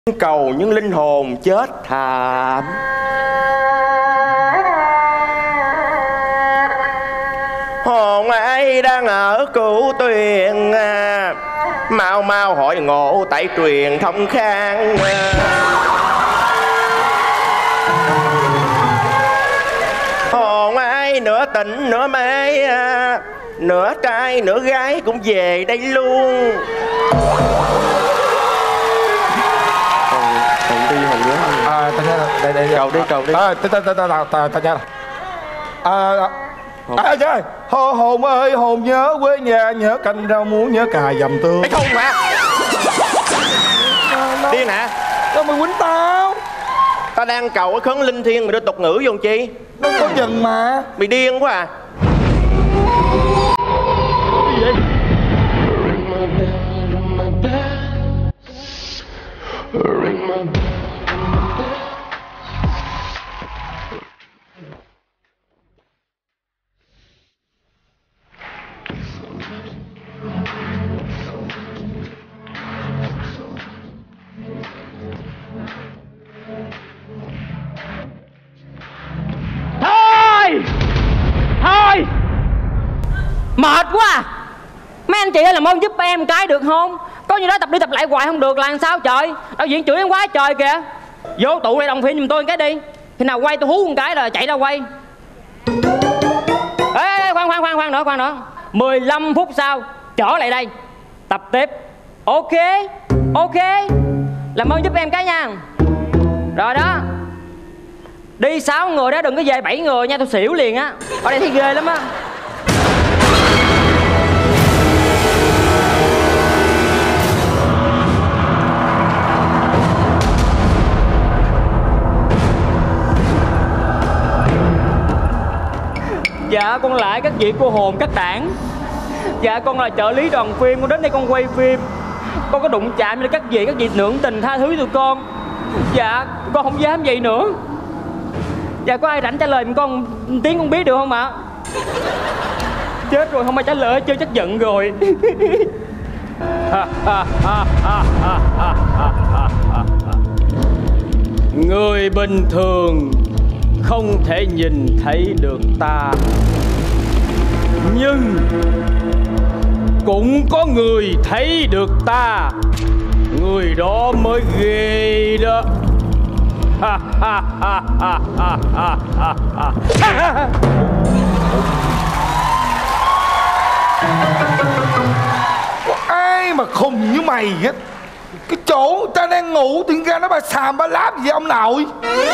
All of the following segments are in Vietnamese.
cầu những linh hồn chết thảm. Hồn ai đang ở Cửu Tuyền, mau mau hỏi ngộ tại truyền thông khang. Hồn ai nửa tỉnh nửa mê, nửa trai nửa gái cũng về đây luôn. Ta nhớ đây cầu đi ta nhớ trời, hồn ơi hồn nhớ quê nhà, nhớ canh rau muống, nhớ cà dầm tương. Mày không mà điên hả? Sao mày quýnh tao? Tao đang cầu cái khấn linh thiêng mày đưa tục ngữ vô làm chi? Đâu có dần mà. Mày điên quá à. Gì vậy? Thôi mệt quá à. Mấy anh chị ơi làm ơn giúp em cái được không? Có như đó tập đi tập lại hoài không được là làm sao trời. Đạo diễn chửi em quá trời kìa. Vô tụ lại đồng phim giùm tôi cái đi. Khi nào quay tôi hú một cái là chạy ra quay. Ê khoan nữa 15 phút sau trở lại đây tập tiếp. Ok làm ơn giúp em cái nha. Rồi đó. Đi 6 người đó đừng có về 7 người nha, tôi xỉu liền á. Ở đây thấy ghê lắm á. Dạ con lại các vị cô hồn các đảng. Dạ con là trợ lý đoàn phim, con đến đây con quay phim. Con có đụng chạm với các vị nưỡng tình tha thứ tụi con. Dạ con không dám vậy nữa. Dạ có ai rảnh trả lời con tiếng con biết được không ạ? Chết rồi không ai trả lời hết trơn chắc giận rồi. Người bình thường không thể nhìn thấy được ta, nhưng cũng có người thấy được ta. Người đó mới ghê đó. Có ai mà khùng như mày hết. Cái chỗ ta đang ngủ thì ra nó bà xàm bà láp gì ông nội.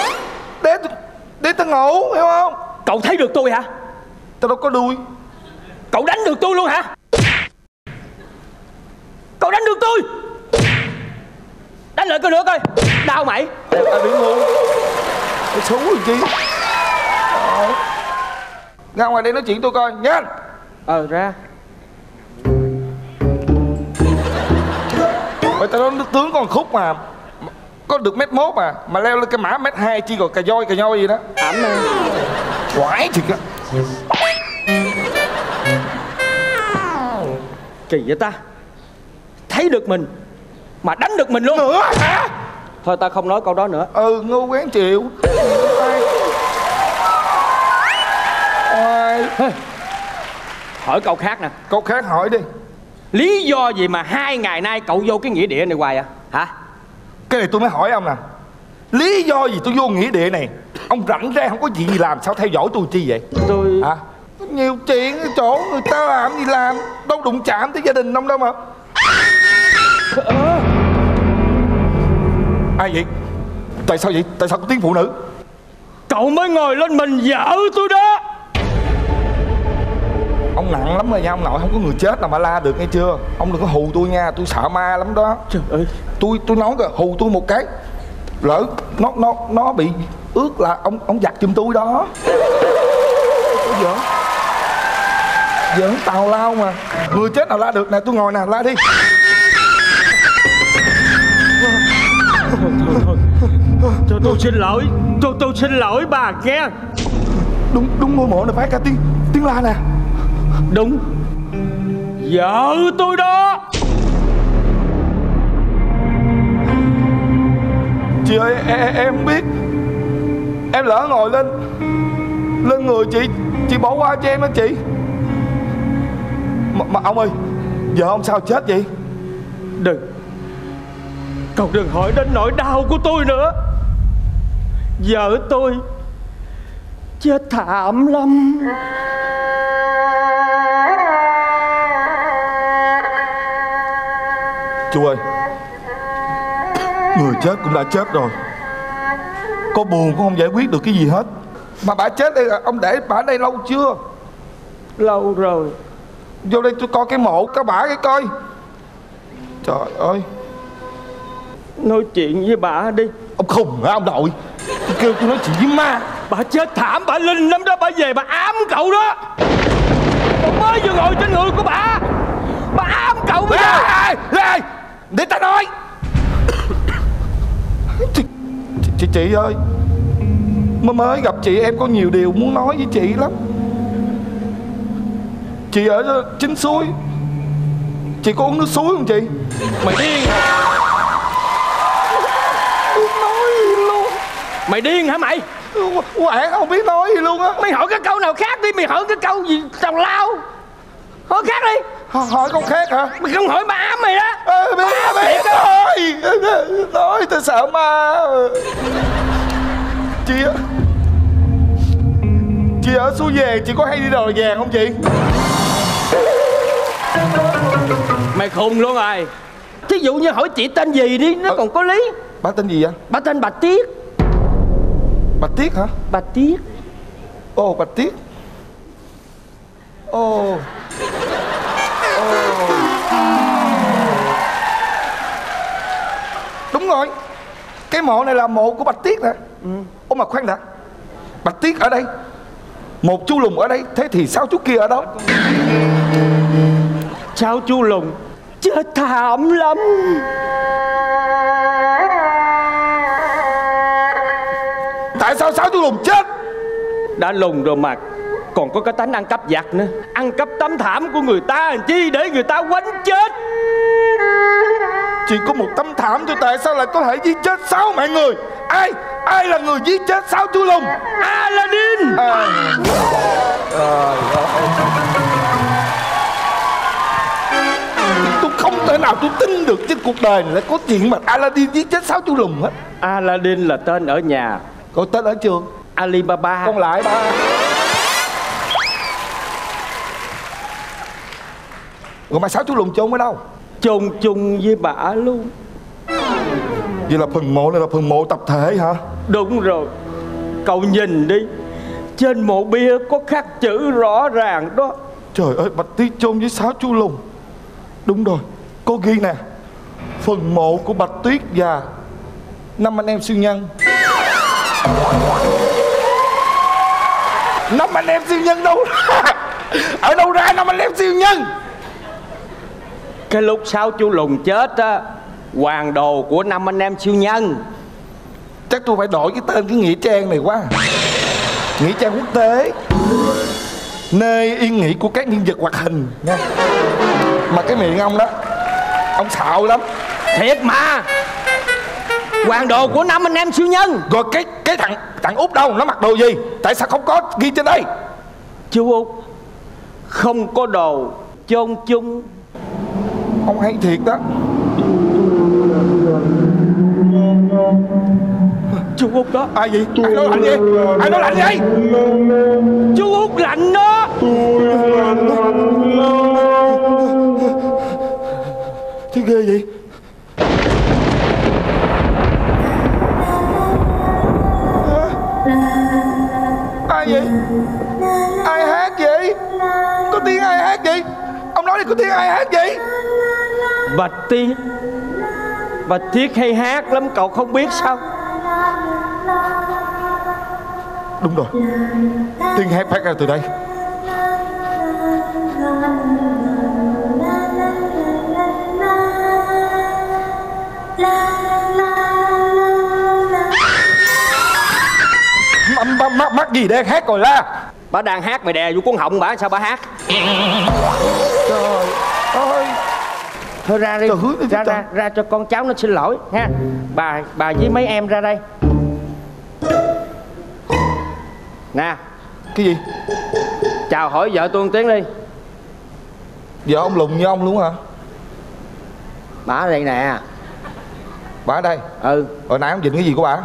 Để ta ngủ hiểu không? Cậu thấy được tôi hả? Tao đâu có đuôi. Cậu đánh được tôi luôn hả? Cậu đánh được tôi. Đánh lại coi nữa coi. Đau mày. Tao bị ngu. Tao xấu rồi chi. Ra ngoài đây nói chuyện tôi coi nhanh. Ra. Bởi tao nói nước tướng còn khúc mà có được M1 mà leo lên cái mã M2 chi rồi cà nhoi gì đó. Ẩm nè. Quái thiệt á. Kỳ vậy ta. Thấy được mình mà đánh được mình luôn. Nữa hả? Thôi ta không nói câu đó nữa. Ngu quán chịu. Hỏi câu khác nè. Câu khác hỏi đi. Lý do gì mà 2 ngày nay cậu vô cái nghĩa địa này hoài à? Hả? Cái này tôi mới hỏi ông nè. Lý do gì tôi vô nghĩa địa này? Ông rảnh ra không có chuyện gì làm sao theo dõi tôi chi vậy? Tôi... Hả? Nhiều chuyện ở chỗ người ta làm gì làm. Đâu đụng chạm tới gia đình ông đâu mà. Ai vậy? Tại sao vậy? Tại sao có tiếng phụ nữ? Cậu mới ngồi lên mình vợ tôi đó. Ông nặng lắm rồi nha ông nội. Không có người chết nào mà la được nghe chưa? Ông đừng có hù tôi nha. Tôi sợ ma lắm đó. Trời ơi. Tôi nói kìa, hù tôi một cái lỡ nó bị ướt là ông giặt giùm tôi đó. Giỡn giỡn tào lao mà. Người chết nào la được nè. Tôi ngồi nè, la đi. Thôi tôi xin lỗi. Tôi xin lỗi bà nghe. Đúng ngôi mộ này phải cả tiếng la nè. Đúng. Vợ tôi đó. Chị ơi, em không biết. Em lỡ ngồi lên người chị bỏ qua cho em đó chị. Mà ông ơi, vợ ông sao chết vậy? Đừng, cậu đừng hỏi đến nỗi đau của tôi nữa. Vợ tôi chết thảm lắm. Chú ơi, người chết cũng đã chết rồi, có buồn cũng không giải quyết được cái gì hết. Mà bà chết đây, ông để bà ở đây lâu chưa? Lâu rồi. Vô đây tôi coi cái mộ các bà cái coi. Trời ơi. Nói chuyện với bà đi. Ông khùng hả ông nội? Tôi kêu tôi nói chuyện với ma. Bà chết thảm, bà linh lắm đó. Bà về bà ám cậu đó. Con mới vừa ngồi trên người của bà ám cậu bây giờ. Ê, để ta nói. Chị ơi, mới gặp chị em có nhiều điều muốn nói với chị lắm. Chị ở chính suối, chị có uống nước suối không chị? Mày điên hả? Nói gì luôn. Mày điên hả mày? Quảng không biết nói gì luôn á. Mày hỏi cái câu nào khác đi. Mày hỏi cái câu gì tào lao. Hỏi khác đi. Hỏi câu khác hả? Mày không hỏi bà ám mày đó. Biết nói tôi sợ ma. Chị ở Suối Vàng, chị có hay đi đòi vàng không chị? Mày khùng luôn rồi. Thí dụ như hỏi chị tên gì đi, nó còn có lý. Bà tên gì vậy? Bà tên Bạch Tiết. Bạch Tiết hả? Bạch Tiết. Ồ, Bạch Tiết. Ồ. Đúng rồi, cái mộ này là mộ của Bạch Tiết nè. Ô mà khoan đã, Bạch Tiết ở đây, một chú Lùng ở đây, thế thì 6 chú kia ở đâu? 6 chú Lùng chết thảm lắm. Tại sao 6 chú Lùng chết? Đã lùng rồi mà còn có cái tánh ăn cắp vặt nữa. Ăn cắp tấm thảm của người ta làm chi, để người ta quánh chết. Chỉ có một tấm thảm thôi, tại sao lại có thể giết chết 6 mạng người? Ai là người giết chết 6 chú Lùng? Aladdin. Tôi không thể nào tôi tin được trên cuộc đời này lại có chuyện mà Aladdin giết chết 6 chú Lùng hết. Aladdin là tên ở nhà, Còn tên ở trường Alibaba. con lại ba. Rồi mà 6 chú Lùng chôn ở đâu? Chôn chung với bà luôn. Vậy là phần mộ này là phần mộ tập thể hả? Đúng rồi. Cậu nhìn đi, trên mộ bia có khắc chữ rõ ràng đó. Trời ơi, Bạch Tiết chôn với 6 chú Lùng. Đúng rồi, có ghi nè: phần mộ của Bạch Tuyết và 5 anh em siêu nhân. 5 anh em siêu nhân đâu ra? Ở đâu ra 5 anh em siêu nhân? Cái lúc 6 chú Lùng chết á, hoàng đồ của 5 anh em siêu nhân. Chắc tôi phải đổi cái tên cái nghĩa trang này quá. Nghĩa trang quốc tế, nơi yên nghỉ của các nhân vật hoạt hình nha. Mà cái miệng ông đó, ông xạo lắm. Thiệt mà. Hoàng đồ của 5 anh em siêu nhân. Rồi cái thằng Út đâu, nó mặc đồ gì? Tại sao không có ghi trên đây? Chú Út không có đồ chôn chung. Ông hay thiệt đó. Chú Út đó. Ai gì? Ai nói lạnh gì? Ai nói lạnh gì? Chú Út lạnh đó. Thế ghê vậy? Ai vậy? Ai hát vậy? Có tiếng ai hát vậy? Ông nói đi, có tiếng ai hát vậy? Bạch Tiết. Bạch Tiết hay hát lắm, cậu không biết sao? Đúng rồi, tiếng hát phát ra từ đây. Mắc gì đang hát rồi la? Bà đang hát mày đè vô cuốn họng bà, sao bà hát? Trời ơi, Thôi ra đi. Trời ơi, Ra cho con cháu nó xin lỗi ha. Bà với mấy em ra đây. Nè. Cái gì? Chào hỏi vợ tôi một tiếng đi. Vợ ông lùn như ông luôn hả? Bà ở đây nè. Bà ở đây? Ừ. Hồi nãy ông dịnh cái gì của bà?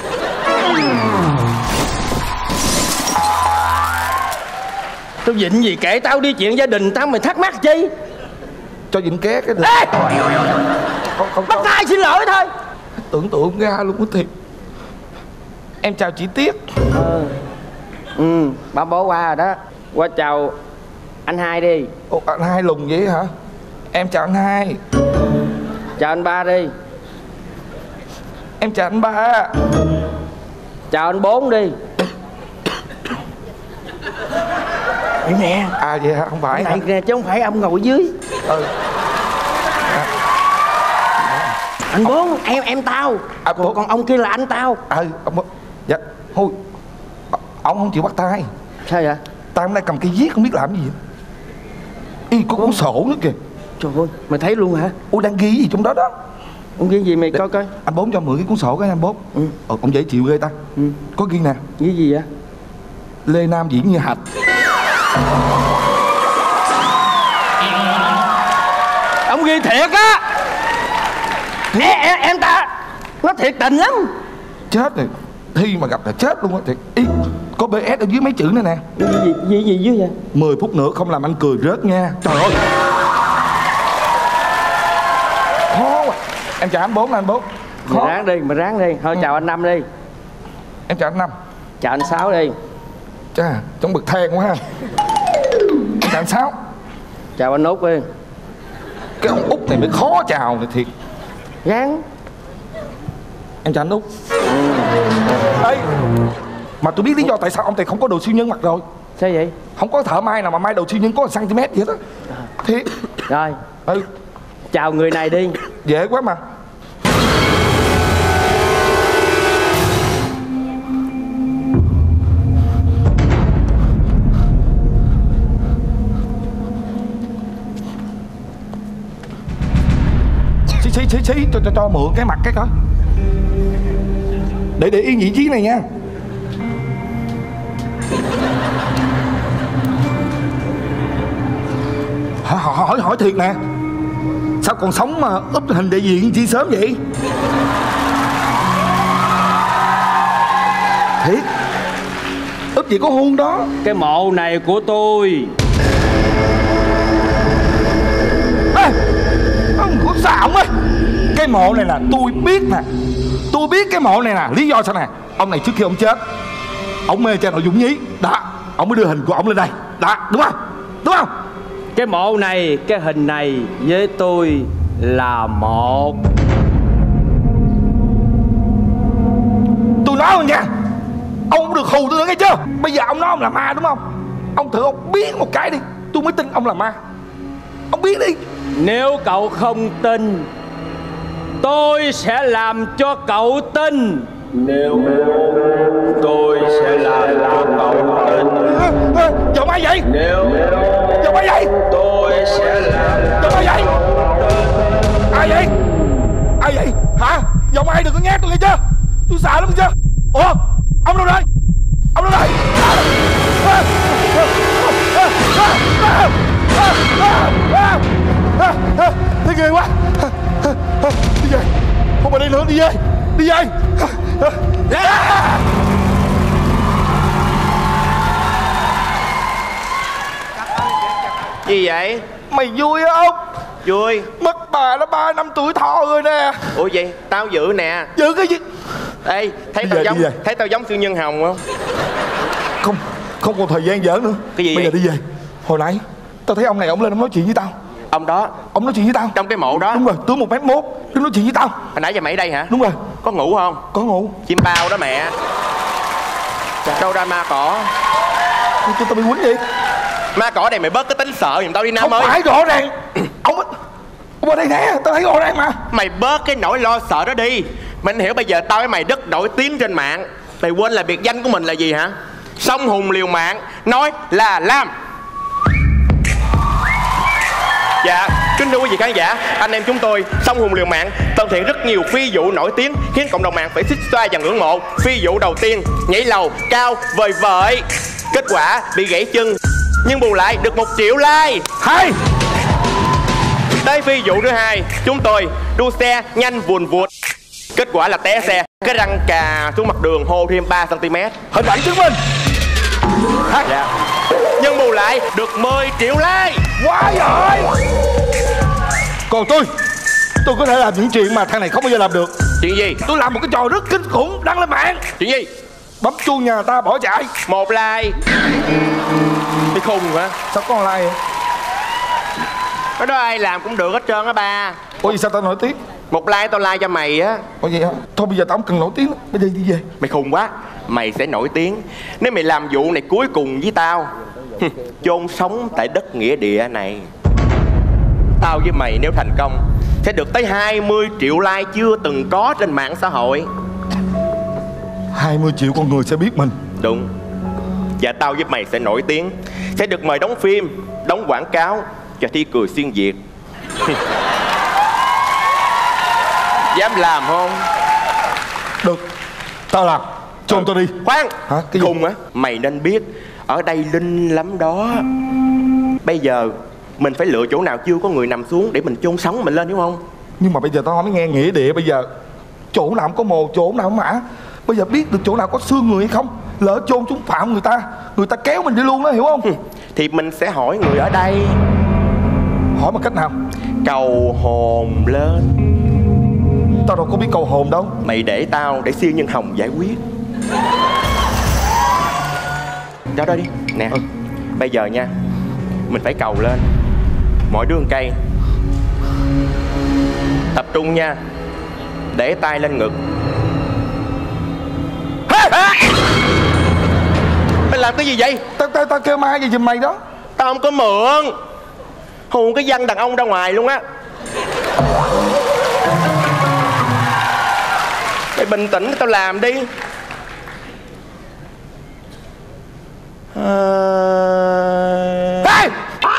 Tôi dịnh gì kể tao đi, chuyện gia đình tao mày thắc mắc chi? Cho dịnh ké cái được. Ê! Không Bắt tay xin lỗi thôi. tưởng tượng ra luôn á thiệt. Em chào chị Tiết. Ba bố qua rồi đó. Qua chào anh Hai đi. Ồ, anh Hai lùn vậy hả? Em chào anh Hai. Chào anh Ba đi. Em chào anh Ba. Chào anh Bốn đi. Đây nè. À vậy hả? Không phải Này hả? nè, chứ không phải ông ngồi dưới. Ừ. Anh Bốn, em tao. Còn ông kia là anh tao. Ông... Dạ. Thôi. Ông không chịu bắt tay. Sao vậy? Tay hôm nay cầm cây viết không biết làm gì. Ý có cuốn sổ nữa kìa. Trời ơi, mày thấy luôn hả? Ủa đang ghi gì trong đó đó? Ông ghi gì mày coi coi. Anh Bốn cho mượn cái cuốn sổ cái anh Bốn. Ông dễ chịu ghê ta. Có ghi nè. Ghi gì vậy? Lê Nam diễn như Hạch. Ông ghi thiệt á. Em ta nó thiệt tình lắm. Chết rồi. Thi mà gặp là chết luôn á thiệt. Ý, có BS ở dưới mấy chữ này nè. Gì dưới vậy? 10 phút nữa không làm anh cười rớt nha. Trời ơi. Khó quá. Em chào anh Bốn nè anh Bốn. Mày ráng đi. Thôi chào anh Năm đi. Em chào anh Năm. Chào anh Sáu đi. Chà, trong bực than quá ha. Em chào anh Sáu. Chào anh Út đi. Cái ông Út này mới khó chào này thiệt. Ráng. Em chào anh Út. Ê, mà tôi biết lý do tại sao ông thầy không có đồ siêu nhân mặc rồi. Sao vậy? Không có thợ may nào mà may đồ siêu nhân có 1 cm vậy đó. Thiệt. Rồi. Chào người này đi. Dễ quá mà. Xí cho mượn cái mặt cái coi. Để yên vị trí này nha. Hỏi thiệt nè. Sao còn sống mà úp hình đại diện chi sớm vậy? Thiệt. Úp gì có hôn đó. Cái mộ này của tôi. Ê, ông có sao ông ơi. Cái mộ này là tôi biết nè. Tôi biết cái mộ này nè. Lý do sao nè. Ông này trước khi ông chết, ông mê cha nội Dũng Nhí. Đó, ông mới đưa hình của ông lên đây. Đó, đúng không? Đúng không? Cái mộ này, cái hình này với tôi là một. Tôi nói rồi nha. Ông không được hù tôi nữa nghe chưa. Bây giờ ông nói ông là ma đúng không? Ông thử ông biến một cái đi, tôi mới tin ông là ma. Ông biến đi. Nếu cậu không tin, tôi sẽ làm cho cậu tin. Nếu tôi sẽ làm cho cậu tin. Giọng ai vậy? Nếu Giọng ai vậy? tôi sẽ làm. Giọng ai vậy? Ai vậy? Ai vậy? Hả? Giọng ai đừng có nhát tôi nghe chưa? Tôi sợ lắm chưa? Ủa? Ông đâu đây? Ông đâu đây? Thấy ghê quá. Đi về. Không ở đây nữa, đi về. Đi về. Gì vậy? Mày vui không? Vui. Mất bà nó 3 năm tuổi thọ rồi nè. Ủa vậy? Tao giữ nè. Giữ cái gì? Ê, thấy Đi tao về, giống đi về. thấy tao giống siêu nhân hồng không? Không còn thời gian giỡn nữa. Cái gì bây vậy? giờ đi về. Hồi nãy tao thấy ông này ông lên ông nói chuyện với tao. Ông đó Ông nói chuyện với tao trong cái mộ đó. Đúng rồi, tướng 1m1. Đứng nói chuyện với tao. Hồi nãy giờ mày ở đây hả? Đúng rồi. Có ngủ không? Có ngủ. Chim bao đó mẹ. Đâu ra ma cỏ? Cho tao bị quýnh gì? Ma cỏ này mày bớt cái tính sợ giùm tao đi Nam Không ơi. phải rõ ràng. Ông ở đây nè, tao thấy rõ ràng mà. Mày bớt cái nỗi lo sợ đó đi. Mình hiểu bây giờ tao với mày rất nổi tiếng trên mạng. Mày quên là biệt danh của mình là gì hả? Song hùng liều mạng, nói là làm. Dạ, kính thưa quý vị khán giả, anh em chúng tôi Song Hùng Liều Mạng thực hiện rất nhiều phi vụ nổi tiếng khiến cộng đồng mạng phải xích xoa và ngưỡng mộ. Phi vụ đầu tiên, nhảy lầu cao vời vợi, kết quả bị gãy chân, nhưng bù lại được 1 triệu like. Hay. Tới phi vụ thứ hai, chúng tôi đua xe nhanh vùn vụt, kết quả là té xe, cái răng cà xuống mặt đường hô thêm 3 cm. Hình ảnh chứng minh. Dạ. Nhưng bù lại được 10 triệu like. Quá giỏi. Còn tôi có thể làm những chuyện mà thằng này không bao giờ làm được. Chuyện gì? Tôi làm một cái trò rất kinh khủng đăng lên mạng. Chuyện gì? Bấm chuông nhà người ta bỏ chạy. 1 like. Cái khùng hả? Sao có like vậy? Cái đó ai làm cũng được hết trơn á ba. Ủa gì sao tao nổi tiếng? 1 like tao like cho mày á. Ủa vậy hả? Thôi bây giờ tao không cần nổi tiếng nữa. Bây giờ đi về. Mày khùng quá. Mày sẽ nổi tiếng nếu mày làm vụ này cuối cùng với tao. Chôn sống tại đất nghĩa địa này. Tao với mày nếu thành công sẽ được tới 20 triệu like chưa từng có trên mạng xã hội. 20 triệu con người sẽ biết mình. Đúng. Và tao với mày sẽ nổi tiếng, sẽ được mời đóng phim, đóng quảng cáo cho Thi Cười Xuyên Việt. Dám làm không? Được, tao làm. Chôn tao đi. Khoan. Hả? Cái gì? Khùng á. Mày nên biết ở đây linh lắm đó. Bây giờ mình phải lựa chỗ nào chưa có người nằm xuống để mình chôn sống mình lên, hiểu không? Nhưng mà bây giờ tao không nghe nghĩa địa. Bây giờ chỗ nào không có mồ, chỗ nào không mã. Bây giờ biết được chỗ nào có xương người hay không. Lỡ chôn chúng phạm người ta kéo mình đi luôn đó, hiểu không? Thì mình sẽ hỏi người ở đây. Hỏi bằng cách nào? Cầu hồn lên. Tao đâu có biết cầu hồn đâu. Mày để tao để siêu nhân hồng giải quyết. Đó đó đi. Nè. Bây giờ nha, mình phải cầu lên. Mỗi đứa một cây. Tập trung nha. Để tay lên ngực. Mày làm cái gì vậy? Tao kêu ma gì giùm mày đó. Tao không có mượn. Hù cái văn đàn ông ra ngoài luôn á. Mày bình tĩnh tao làm đi. Ê!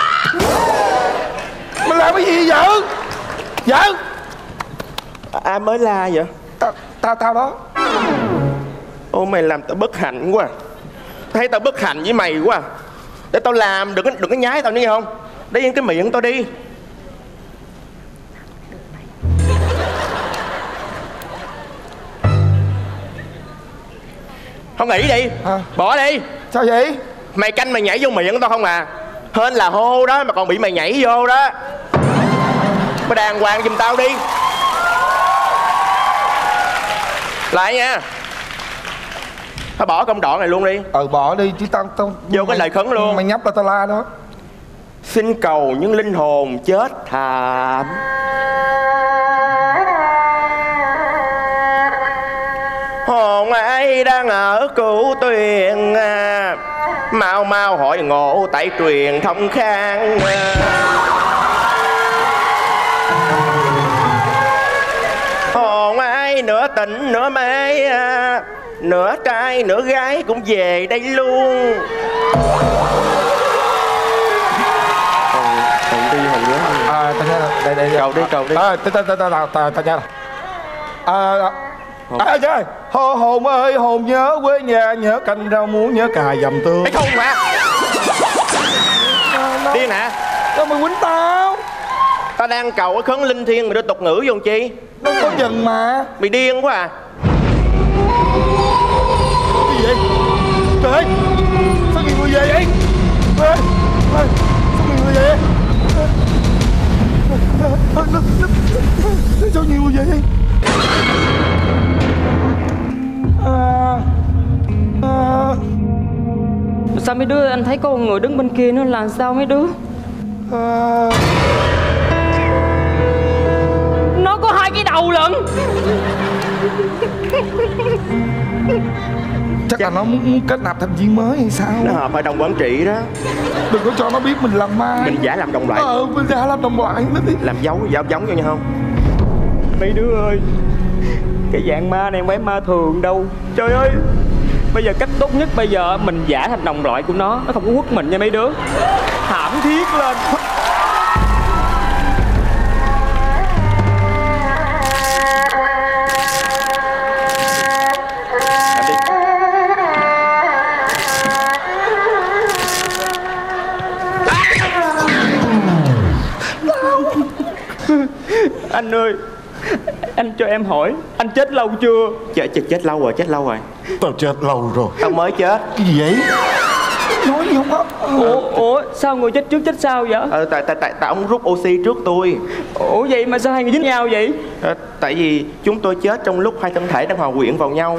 Mày làm cái gì vậy? Vợ! Ai mới la vậy? Tao đó. Ô mày làm tao bất hạnh quá. Thấy tao bất hạnh với mày quá. Để tao làm, đừng có nhái tao nữa nghe không? Để yên cái miệng tao đi. Không nghĩ đi. Bỏ đi. Sao vậy? Mày canh mày nhảy vô miệng tao không à? Hên là hô đó mà còn bị mày nhảy vô đó. Mày đàng hoàng giùm tao đi. Lại nha. Thôi bỏ công đoạn này luôn đi. Bỏ đi chứ tao vô cái lời khấn luôn. Mày nhấp là tao la đó. Xin cầu những linh hồn chết thảm. Hồn ai đang ở Cửu Tuyền, mau mau hỏi ngộ tại truyền thông khang. Hồn ai nửa tỉnh nửa mê, nửa trai nửa gái cũng về đây luôn. Hồn đi hồn nhớ. Tao nhớ rồi. Đây. Cầu đi. Tao nhớ rồi. Trời, hồn ơi hồn nhớ quê nhà, nhớ canh rau muống, nhớ cà dầm tương. Mày không mà. Điên hả? Sao mày quýnh tao? Tao đang cầu cái khấn linh thiêng mày đưa tục ngữ vô làm chi? Đâu có dần mà. Mày điên quá à. Cái gì vậy? Trời ơi, sao nhiều người về vậy? Trời ơi, sao nhiều người về vậy? Sao nhiều người về vậy? Sao mấy đứa anh thấy có một người đứng bên kia nữa là sao mấy đứa? Nó có 2 cái đầu lận. Chắc là nó muốn kết nạp thành viên mới hay sao? Nó hợp hội đồng quản trị đó. Đừng có cho nó biết mình làm ma. Mình giả làm đồng loại. Mình giả làm đồng loại nó đi. Làm giống cho nhau không? Mấy đứa ơi, cái dạng ma này không phải ma thường đâu. Trời ơi, bây giờ cách tốt nhất bây giờ mình giả thành đồng loại của nó không có quất mình nha mấy đứa. Thảm thiết lên. Anh ơi, anh cho em hỏi, anh chết lâu chưa? Chết lâu rồi, chết lâu rồi. Tao chết lâu rồi. Tao mới chết. Cái gì vậy? Nói gì không có. Ủa sao người chết trước chết sau vậy? Tại ông rút oxy trước tôi. Ủa vậy mà sao hai người dính nhau vậy? Tại vì chúng tôi chết trong lúc hai thân thể đang hòa quyện vào nhau.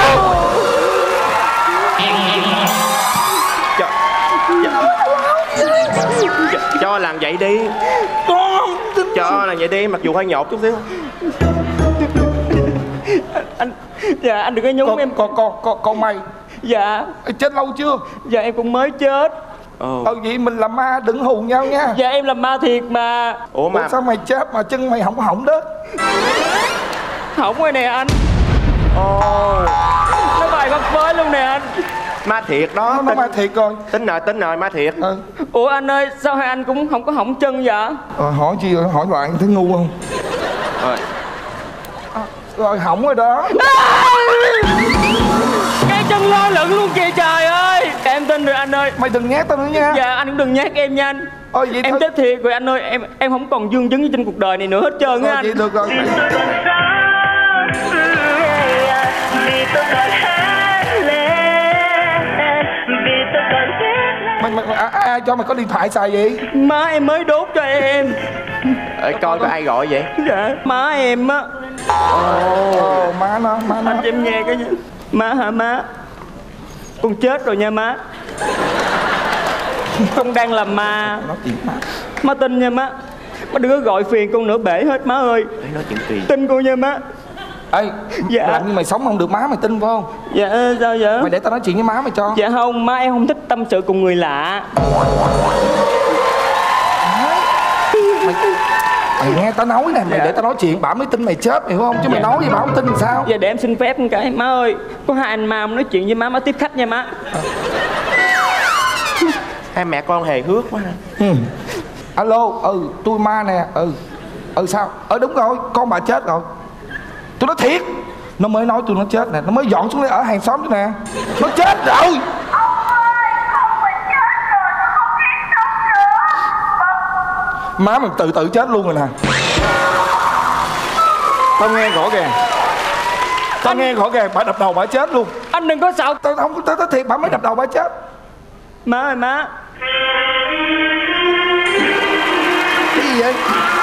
Cho làm vậy đi. Cho làm vậy đi, mặc dù hơi nhột chút xíu. Anh đừng có nhúng em. Con mày. Dạ. Chết lâu chưa? Dạ em cũng mới chết. Vậy mình là ma, đừng hù nhau nha. Dạ em là ma thiệt mà. Ủa sao mày chết mà chân mày không hỏng đó? Hỏng rồi nè anh. Nó bài bắt với luôn nè anh. Ma thiệt đó. Nó ma thiệt rồi. Tính rồi ma thiệt. Ủa anh ơi, sao hai anh cũng không có hỏng chân vậy? Hỏi chi rồi, hỏi lại thấy ngu không? Rồi hỏng rồi đó. Cái chân lo lửng luôn kìa trời ơi. Em tin rồi anh ơi. Mày đừng nhát tao nữa nha. Dạ anh cũng đừng nhát em nha anh. Vậy em chết thiệt rồi anh ơi. Em không còn dương chứng gì trên cuộc đời này nữa hết trơn á anh. Vậy được rồi. Ai cho mày có điện thoại xài vậy? Má em mới đốt cho em. Coi có ai gọi vậy? Dạ má em á. Má nó. Anh cho em nghe cái nha. Má hả má? Con chết rồi nha má. Con đang làm ma. Má tin nha má. Má đừng có gọi phiền con nữa bể hết má ơi. Nói chuyện kỳ. Tin con nha má. Ê, dạ. Làm như mày sống không được má mày tin phải không? Dạ sao vậy? Mày để tao nói chuyện với má mày cho. Dạ không, má em không thích tâm sự cùng người lạ. Mày nghe tao nói nè, mày để tao nói chuyện, bà mới tin mày chết, hiểu không? Chứ mày nói gì bà không tin làm sao? Dạ để em xin phép một cái, má ơi. Có hai anh ma nói chuyện với má tiếp khách nha má. Hai mẹ con hề hước quá ha. Alo, tôi ma nè. Sao? Đúng rồi, con bà chết rồi. Tôi nói thiệt. Nó mới nói tôi nó chết nè, nó mới dọn xuống đây ở hàng xóm nữa nè. Nó chết rồi. Má mình tự chết luôn rồi nè. Tao nghe rõ ràng. Nghe rõ ràng, bà đập đầu bà chết luôn. Anh đừng có sợ. Tao không, tao thiệt, bà mới đập đầu bà chết. Má ơi má. Cái gì vậy?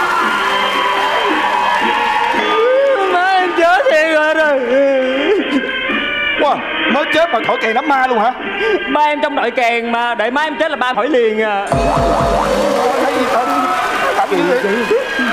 Má em chết thiệt rồi. Wow, mới chết mà thổi kèn đám ma luôn hả? Ba em trong đội kèn mà, đợi má em chết là ba thổi liền à. Thấy gì tao làm gì vậy?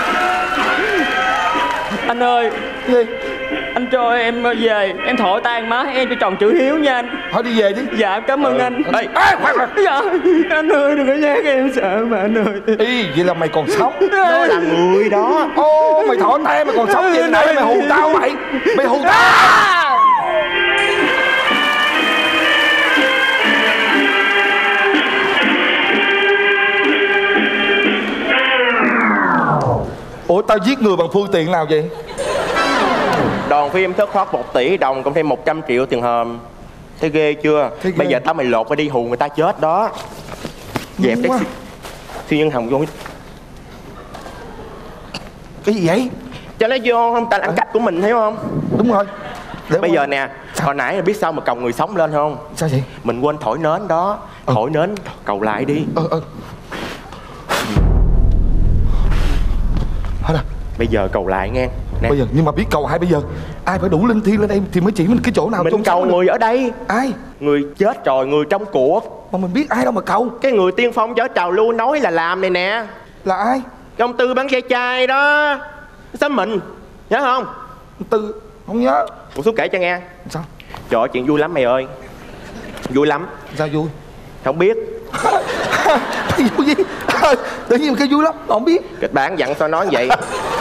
Anh ơi. Gì? Anh cho em về, em thổi tan má em cho tròn chữ hiếu nha anh. Thôi đi về đi. Dạ cảm ơn anh. Ê, khoan. Dạ anh ơi đừng có nhát em sợ mà anh ơi. Ý, vậy là mày còn sống. Đó là người đó. Ô, mày thổi tay mày còn sống vậy nãy mày hù tao vậy. Mày hù tao. Ủa tao giết người bằng phương tiện nào vậy? Đoàn phim thất thoát 1 tỷ đồng cộng thêm 100 triệu tiền hòm. Thấy ghê chưa? Bây giờ tao mày lột phải đi hù người ta chết đó. Dẹp cái siêu nhân hồng vô. Cái gì vậy? Cho nó vô không, ta ăn cắp của mình thấy không? Đúng rồi. Bây giờ nè, hồi nãy là biết sao mà cầu người sống lên không? Sao vậy? Mình quên thổi nến đó. Thổi nến cầu lại đi. Thôi nè. Bây giờ cầu lại nghe nè. Bây giờ nhưng mà biết cầu hay bây giờ? Ai phải đủ linh thiêng lên đây thì mới chỉ mình cái chỗ nào. Mình cầu người ở đây. Ai? Người chết rồi, người trong cuộc. Mà mình biết ai đâu mà cầu. Cái người tiên phong chở trào lưu nói là làm này nè. Là ai? Cái ông Tư bán ve chai đó. Xóm mình, nhớ không? Tư, không nhớ. Một số kể cho nghe. Sao? Trời ơi, chuyện vui lắm mày ơi. Vui lắm. Sao vui? Không biết. Vui gì? Tự nhiên cái vui lắm, không biết. Kịch bản dặn sao nói vậy.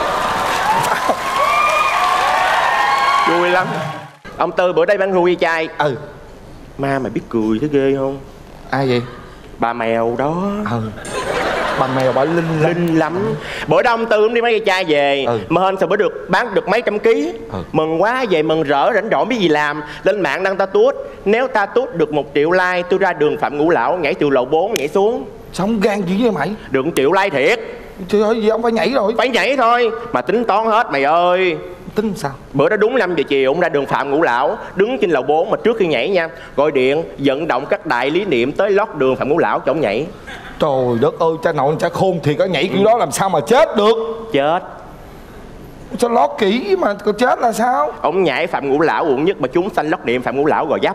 Vui lắm. Ông Tư bữa đây bán ru ve chai. Ma mày biết cười thấy ghê không? Ai vậy? Bà mèo đó. Bà mèo bà linh lắm. Bữa đó ông Tư ông đi bán ve chai về. Mà hên sao bữa được bán được mấy trăm ký. Mừng quá, về mừng rỡ rảnh rỗi biết gì làm. Lên mạng đăng ta tuốt. Nếu ta tuốt được 1 triệu like, tôi ra đường Phạm Ngũ Lão nhảy từ lầu 4 nhảy xuống. Sống gan dữ vậy mày? Được 1 triệu like thiệt. Trời ơi, gì ông phải nhảy rồi. Phải nhảy thôi, mà tính toán hết mày ơi. Tính sao? Bữa đó đúng 5 giờ chiều ông ra đường Phạm Ngũ Lão, đứng trên lầu 4 mà trước khi nhảy nha, gọi điện vận động các đại lý niệm tới lót đường Phạm Ngũ Lão cho ông nhảy. Trời đất ơi, cha nội cha khôn thiệt, có nhảy kiểu đó làm sao mà chết được. Chết. Sao lót kỹ mà có chết là sao? Ông nhảy Phạm Ngũ Lão quận nhất mà chúng sanh lót niệm Phạm Ngũ Lão Gò Vấp.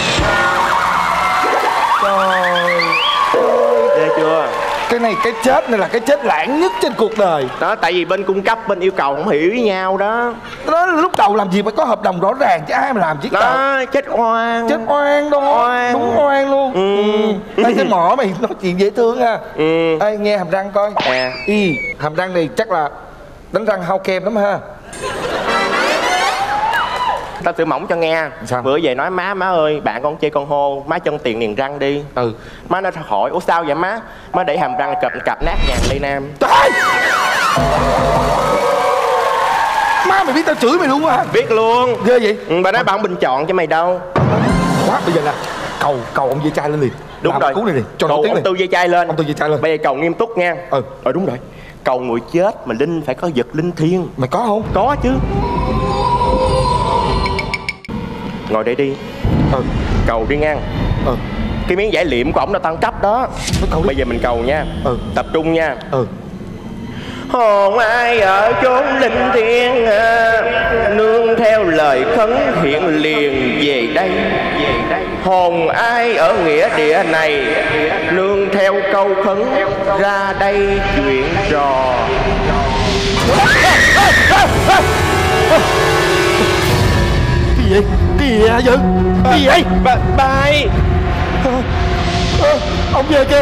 Trời. Ghê chưa? Cái này, cái chết này là cái chết lãng nhất trên cuộc đời. Đó, tại vì bên cung cấp, bên yêu cầu không hiểu với nhau đó. Đó là lúc đầu làm gì phải có hợp đồng rõ ràng chứ ai mà làm chứ. Đó, chết oan. Chết oan đó. Oan. Đúng oan luôn. Ê, cái mỏ mày nói chuyện dễ thương ha. Ê, nghe hàm răng coi. Hàm răng này chắc là đánh răng hao kem lắm ha. Tao tự mỏng cho nghe. Sao? Bữa về nói má ơi, bạn con chơi con hô, má chân tiền niềng răng đi. Má nó hỏi ủa sao vậy má? Má để hàm răng cặp nát nhàn Lê Nam. Trời! Má mày biết tao chửi mày luôn hả? Biết luôn. Ghê vậy? Bà nói bà không bình chọn cho mày đâu. Quá, bây giờ là cầu ông dây chai lên liền. Đúng làm rồi. Cú này liền. Cho cầu nó tiếng ông liền. Tư dây chai lên. Ông Tư dây chai lên. Bây giờ cầu nghiêm túc nha. Đúng rồi. Cầu người chết mà linh phải có vật linh thiêng. Mày có không? Có chứ. Ngồi đây đi. Cầu đi ngang. Cái miếng giải liệm của ổng là tăng cấp đó. Bây giờ mình cầu nha. Tập trung nha. Hồn ai ở chốn linh thiêng, nương theo lời khấn hiện liền về đây. Hồn ai ở nghĩa địa này, nương theo câu khấn ra đây chuyện trò. Cái gì vậy? Cái gì vậy hả Dự? Cái gì vậy? Ba ơi. Ông về kìa.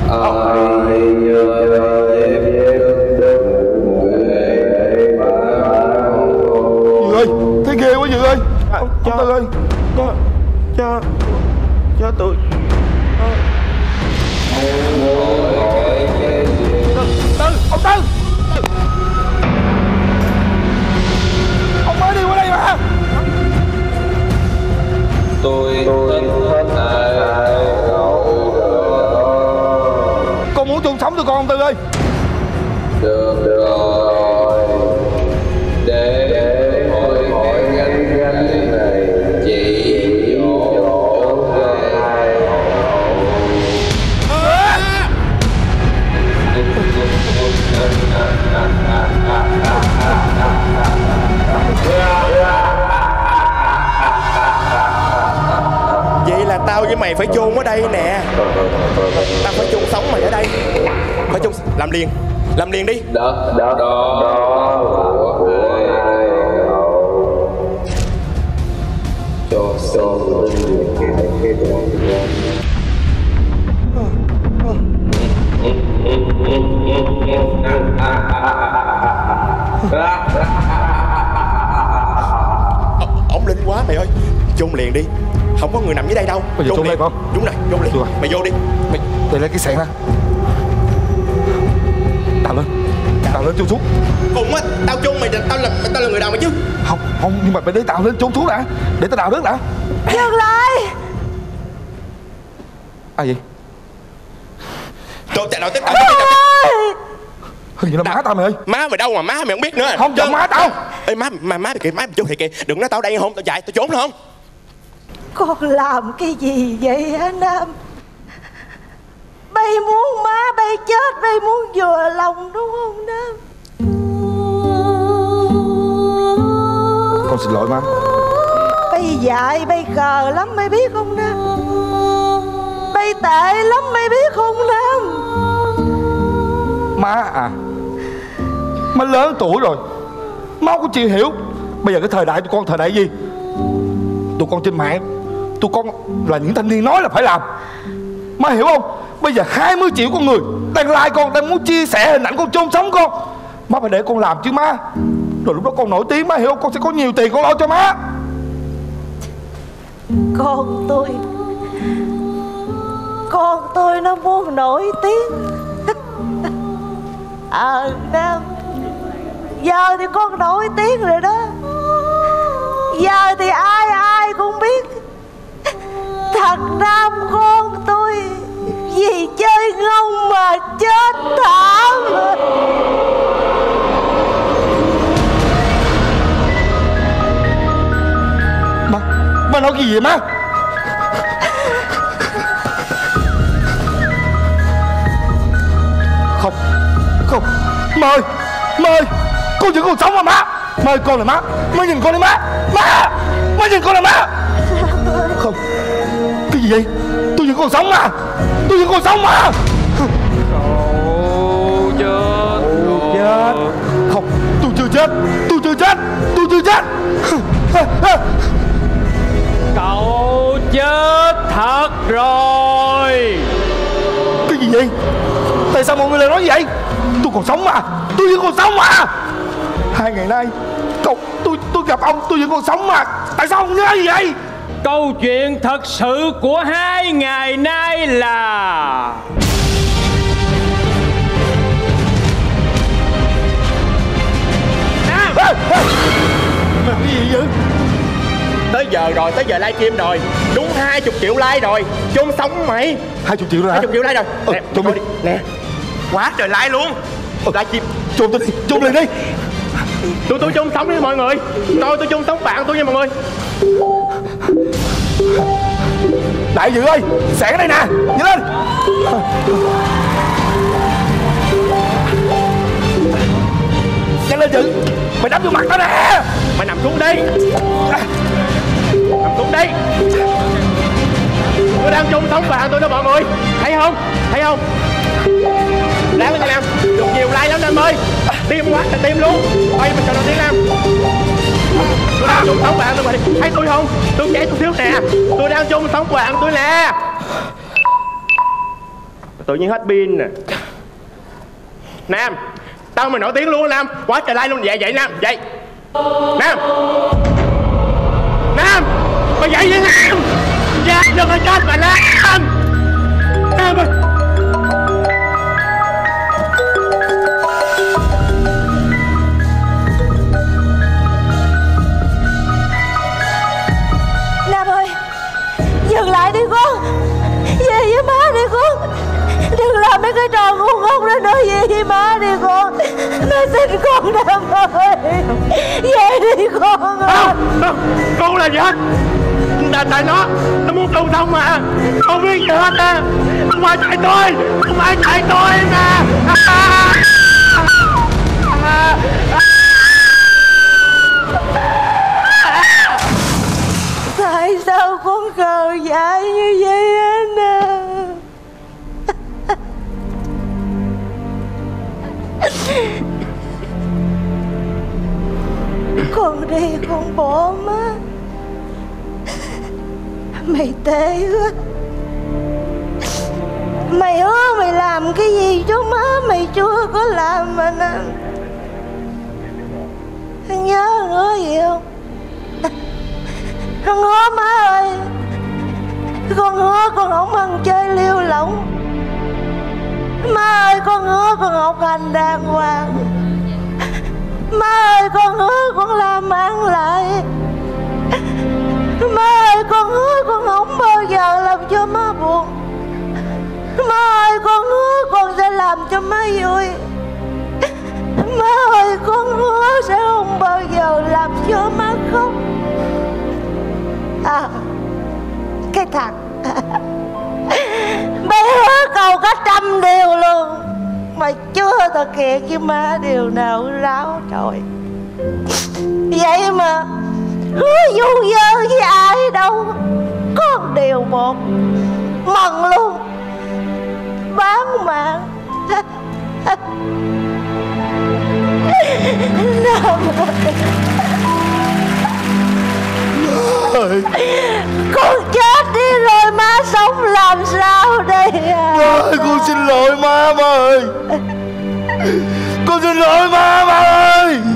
Dự ơi, thấy ghê quá Dự ơi. Ông Tư ơi. Cho tụi. Ông Tư. Ông mới đi qua đây mà. Tôi hết Con muốn chung sống với con ông Tư ơi. được rồi, để mọi gánh này chỉ chỗ hai. Vậy là tao với mày phải chôn ở đây nè. Tao phải chôn sống mày ở đây. Phải chôn. Làm liền đi. Đó của hai hậu cho sâu linh cái đoạn. Ổng linh quá mày ơi. Chôn liền đi. Không có người nằm dưới đây đâu. Bây giờ chôn đây con. Đúng rồi, chôn liền. Mày vô đi. Mày lấy cái sẹn ra. Đào lên chôn xuống. Cùng á, tao chôn mày, tao là người đào mày chứ. Không, nhưng mà mày để tao lên chôn xuống đã. Để tao đào đất đã. Dừng lại. Ai vậy? Trời chạy tiếp. Hình như là má tao mày ơi. Má mày đâu mà má mày không biết nữa. Không, chọn má tao. Ê má mày kìa, má mày chôn thiệt kìa. Đừng nói tao đây không, tao chạy, tao trốn không. Con làm cái gì vậy hả Nam? Bay muốn má bay chết, bay muốn vừa lòng đúng không Nam? Con xin lỗi má. Bay dại, bay khờ lắm mày biết không Nam? Bay tệ lắm mày biết không Nam? Má à, má lớn tuổi rồi, má có chịu hiểu. Bây giờ cái thời đại tụi con thời đại gì? Tụi con trên mạng, tụi con là những thanh niên nói là phải làm. Má hiểu không? Bây giờ 20 triệu con người đang like con, đang muốn chia sẻ hình ảnh con chôn sống con. Má phải để con làm chứ má. Rồi lúc đó con nổi tiếng, má hiểu không? Con sẽ có nhiều tiền con lo cho má. Con tôi nó muốn nổi tiếng. Nam, giờ thì con nổi tiếng rồi đó. Giờ thì ai cũng biết thằng Nam con tôi vì chơi ngông mà chết thảm. Má nói cái gì vậy má? Không, không, má ơi, má ơi, con vẫn còn sống mà má. Má ơi, con là má, má nhìn con đi má. Má nhìn con là má. Không, cái gì vậy? Tôi vẫn còn sống mà. Tôi vẫn còn sống mà. Cậu chết. Chết. Không, tôi chưa chết. Tôi chưa chết. Tôi chưa chết. Cậu chết thật rồi. Cái gì vậy? Tại sao mọi người lại nói vậy? Tôi còn sống mà. Tôi vẫn còn sống mà. 2 ngày nay tôi gặp ông, tôi vẫn còn sống mà. Tại sao ông nói gì vậy? Câu chuyện thật sự của 2 ngày nay là Cái gì vậy? Tới giờ rồi, tới giờ livestream rồi. Đúng 20 triệu like rồi. Chôn sống mày. 20 triệu rồi hả? 20 triệu like rồi. Nè, chôn coi đi. Nè, quá trời like luôn. Livestream Chôn tôi đi, chôn liền đi. tôi chôn sống đi mọi người. Coi tôi chôn sống bạn tôi nha mọi người. Đại dự ơi, xẻ cái này nè, nhanh lên. Nhanh lên Dự, mày đấm vô mặt tao nè. Mày nằm xuống đi. Nằm xuống đi. Tôi đang chôn sống bạn tôi đó mọi người. Thấy không? Thấy không? Đáng lên Nam. Được nhiều like lắm Nam ơi. Tim quá là tim luôn. Ôi mình chờ đầu tiên Nam. Tôi đang chôn sống bạn tôi mà. Thấy tôi không? Tôi trẻ chút xíu nè. Tôi đang chôn sống bạn tôi nè. Tự nhiên hết pin nè. Nam, tao mày nổi tiếng luôn Nam. Quá trời like luôn. Vậy Nam, vậy Nam. Nam, mày dậy đi Nam. Dạ, đừng có chết mà Nam. Nam ơi. Nam ơi, dừng lại đi con. Về với má đi con. Đừng làm mấy cái trò ngu ngốc đó nữa. Về với má đi con. Má xin con Nam ơi. Về đi con ơi. Không, con là gì hết. Tại nó muốn cầu thông mà. Không biết gì hết á. Không ai chạy tôi. Không ai chạy tôi mà. Tại sao con khờ dại như vậy anh à? Con đi con bỏ má. Mày tệ quá. Mày hứa mày làm cái gì cho má mày chưa có làm mà nè. Nhớ hứa gì không? Con hứa má ơi. Con hứa con không ăn chơi liêu lỏng. Má ơi con hứa con học hành đàng hoàng. Má ơi con hứa con làm ăn lại. Má ơi con hứa con không bao giờ làm cho má buồn. Má ơi con hứa con sẽ làm cho má vui. Má ơi con hứa sẽ không bao giờ làm cho má khóc. À, cái thằng mày hứa cầu cả 100 điều luôn mà chưa thực hiện với má điều nào ráo trời. Vậy mà hứa du dơ với ai đâu. Có một điều một mần luôn. Bán mạng. Con chết đi rồi má sống làm sao đây à? Má ơi, con xin lỗi má ơi. Con xin lỗi má ơi.